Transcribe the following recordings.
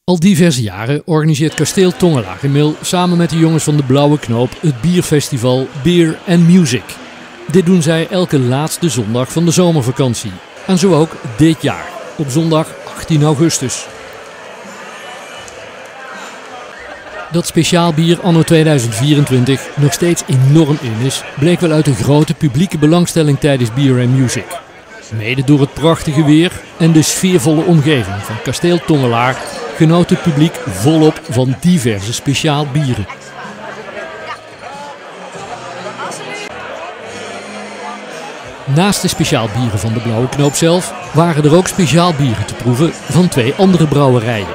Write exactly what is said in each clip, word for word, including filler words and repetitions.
Al diverse jaren organiseert Kasteel Tongelaar in Mil samen met de jongens van de Blauwe Knoop het bierfestival Beer and Music. Dit doen zij elke laatste zondag van de zomervakantie. En zo ook dit jaar, op zondag achttien augustus. Dat speciaal bier anno tweeduizend vierentwintig nog steeds enorm in is, bleek wel uit de grote publieke belangstelling tijdens Beer and Music. Mede door het prachtige weer en de sfeervolle omgeving van Kasteel Tongelaar genoot het publiek volop van diverse speciaal bieren. Naast de speciaal bieren van de Blauwe Knoop zelf waren er ook speciaal bieren te proeven van twee andere brouwerijen.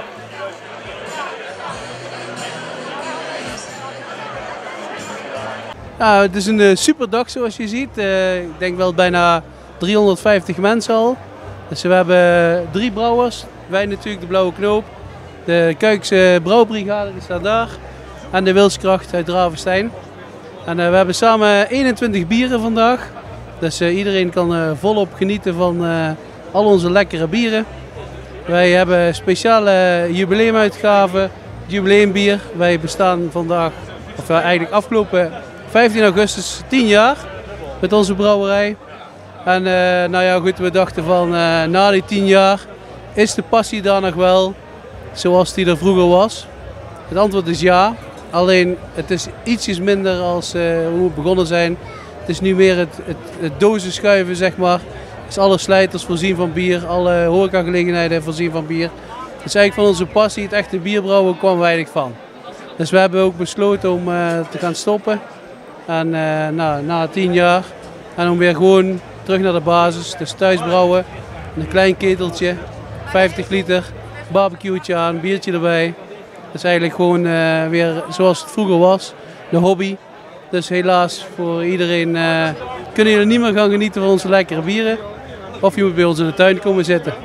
Ja, het is een uh, superdag zoals je ziet. Uh, ik denk wel bijna driehonderdvijftig mensen al. Dus we hebben drie brouwers. Wij natuurlijk de Blauwe Knoop. De Kuikse Brouwbrigade die staat daar. En de Wilskracht uit Ravenstein. En uh, we hebben samen eenentwintig bieren vandaag. Dus uh, iedereen kan uh, volop genieten van uh, al onze lekkere bieren. Wij hebben speciale jubileumuitgaven, jubileumbier. Wij bestaan vandaag, of uh, eigenlijk afgelopen vijftien augustus, tien jaar met onze brouwerij. En uh, nou ja, goed, we dachten van uh, na die tien jaar is de passie daar nog wel zoals die er vroeger was. Het antwoord is ja, alleen het is ietsjes minder als uh, hoe we begonnen zijn. Het is nu meer het, het, het dozen schuiven, zeg maar. Dus alle slijters voorzien van bier, alle horecagelegenheden voorzien van bier. Dus eigenlijk van onze passie, het echte bierbrouwen, kwam weinig van. Dus we hebben ook besloten om uh, te gaan stoppen. En uh, nou, na tien jaar. En om weer gewoon terug naar de basis. Dus thuis brouwen. Een klein keteltje, vijftig liter, barbecue'tje aan, biertje erbij. Dus eigenlijk gewoon uh, weer zoals het vroeger was, de hobby. Dus helaas voor iedereen uh, kunnen jullie niet meer gaan genieten van onze lekkere bieren. Of je moet bij ons in de tuin komen zitten.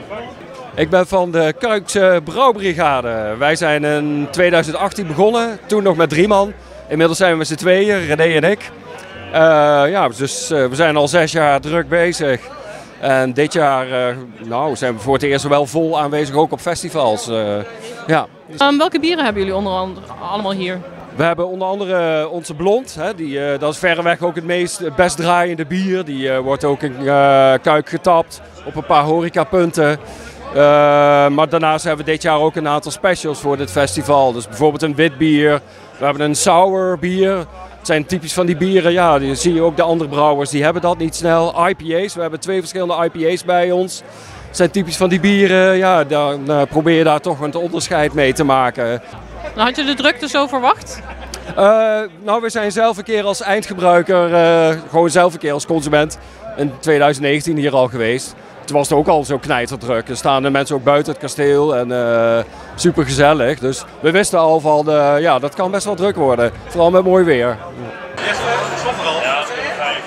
Ik ben van de Kuikse Brouwbrigade. Wij zijn in tweeduizend achttien begonnen, toen nog met drie man. Inmiddels zijn we met z'n tweeën, René en ik. Uh, ja, dus uh, we zijn al zes jaar druk bezig. En dit jaar uh, nou, zijn we voor het eerst wel vol aanwezig, ook op festivals. Uh, ja. Um, welke bieren hebben jullie onder andere allemaal hier? We hebben onder andere onze Blond, hè, die, uh, dat is verreweg ook het meest, het best draaiende bier. Die uh, wordt ook in uh, Kuik getapt op een paar horecapunten. Uh, maar daarnaast hebben we dit jaar ook een aantal specials voor dit festival. Dus bijvoorbeeld een wit bier, we hebben een sour bier. Het zijn typisch van die bieren, ja, die zie je ook de andere brouwers, die hebben dat niet snel. I P A's, we hebben twee verschillende I P A's bij ons. Het zijn typisch van die bieren, ja, dan uh, probeer je daar toch een onderscheid mee te maken. Had je de drukte zo verwacht? Uh, nou, we zijn zelf een keer als eindgebruiker, uh, gewoon zelf een keer als consument in tweeduizend negentien hier al geweest. Toen was het ook al zo knijterdruk. Er staan de mensen ook buiten het kasteel en uh, super gezellig. Dus we wisten al van, uh, ja, dat kan best wel druk worden. Vooral met mooi weer. Eerst stop er al. Ja, dat is fijn.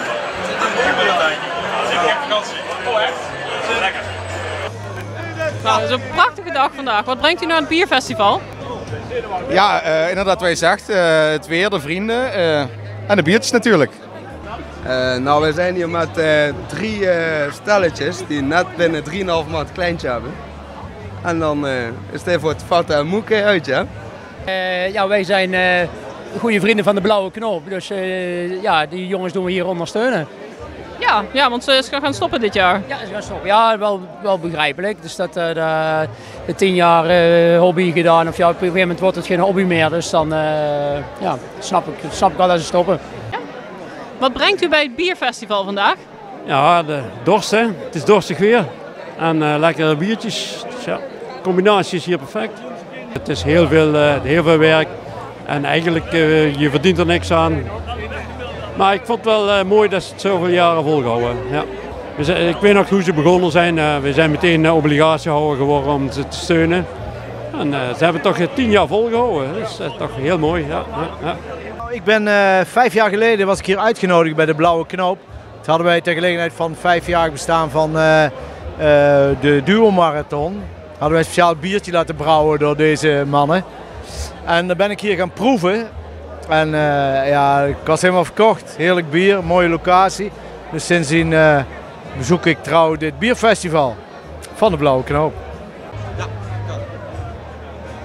Ik heb vakantie. Oh echt? Lekker. Nou, het is een prachtige dag vandaag. Wat brengt u naar het bierfestival? Ja, uh, inderdaad wat je zegt. Uh, het weer, de vrienden uh, en de biertjes natuurlijk. Uh, nou, we zijn hier met uh, drie uh, stelletjes die net binnen drieënhalf maand kleintje hebben. En dan uh, is het even voor het vatten en moeken uit, ja? Uh, ja, wij zijn uh, goede vrienden van de Blauwe Knoop, dus uh, ja, die jongens doen we hier ondersteunen. Ja, ja, want ze gaan stoppen dit jaar. Ja, ze gaan stoppen. Ja, wel, wel begrijpelijk. Dus dat uh, de, de tien jaar uh, hobby gedaan, of ja, op een gegeven moment wordt het geen hobby meer, dus dan uh, ja, snap ik, snap ik wel dat ze stoppen. Ja. Wat brengt u bij het bierfestival vandaag? Ja, de dorst, hè. Het is dorstig weer. En uh, lekkere biertjes. Dus ja, de combinatie is hier perfect. Het is heel veel, uh, heel veel werk. En eigenlijk, uh, je verdient er niks aan. Maar ik vond het wel uh, mooi dat ze het zoveel jaren volgehouden. Ja. We zijn, ik weet nog hoe ze begonnen zijn. Uh, we zijn meteen uh, obligatiehouder geworden om ze te steunen. En uh, ze hebben het toch tien jaar volgehouden. Dat is uh, toch heel mooi. Ja, ja, ja. Ik ben uh, vijf jaar geleden was ik hier uitgenodigd bij de Blauwe Knoop. Toen hadden wij ter gelegenheid van vijfjarig bestaan van uh, uh, de duo-marathon. Hadden wij een speciaal biertje laten brouwen door deze mannen. En dan ben ik hier gaan proeven. En uh, ja, ik was helemaal verkocht. Heerlijk bier, mooie locatie. Dus sindsdien uh, bezoek ik trouw dit bierfestival van de Blauwe Knoop. Ja,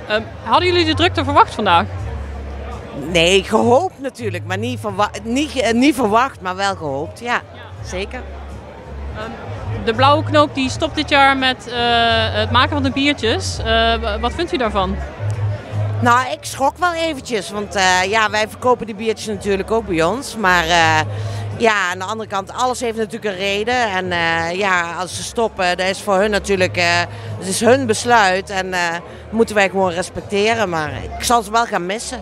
Um, hadden jullie de drukte verwacht vandaag? Nee, gehoopt natuurlijk, maar niet, verwa niet, uh, niet verwacht, maar wel gehoopt, ja, zeker. Um, de Blauwe Knoop die stopt dit jaar met uh, het maken van de biertjes. Uh, wat vindt u daarvan? Nou, ik schrok wel eventjes, want uh, ja, wij verkopen die biertjes natuurlijk ook bij ons. Maar uh, ja, aan de andere kant, alles heeft natuurlijk een reden. En uh, ja, als ze stoppen, dat is voor hun natuurlijk, uh, het is hun besluit. En uh, moeten wij gewoon respecteren, maar ik zal ze wel gaan missen.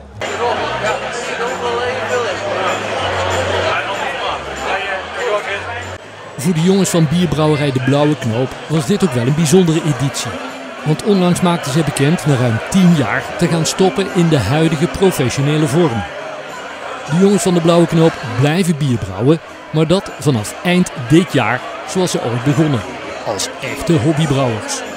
Voor de jongens van bierbrouwerij De Blauwe Knoop was dit ook wel een bijzondere editie. Want onlangs maakten ze bekend na ruim tien jaar te gaan stoppen in de huidige professionele vorm. De jongens van De Blauwe Knoop blijven bier brouwen, maar dat vanaf eind dit jaar zoals ze ooit begonnen. Als echte hobbybrouwers.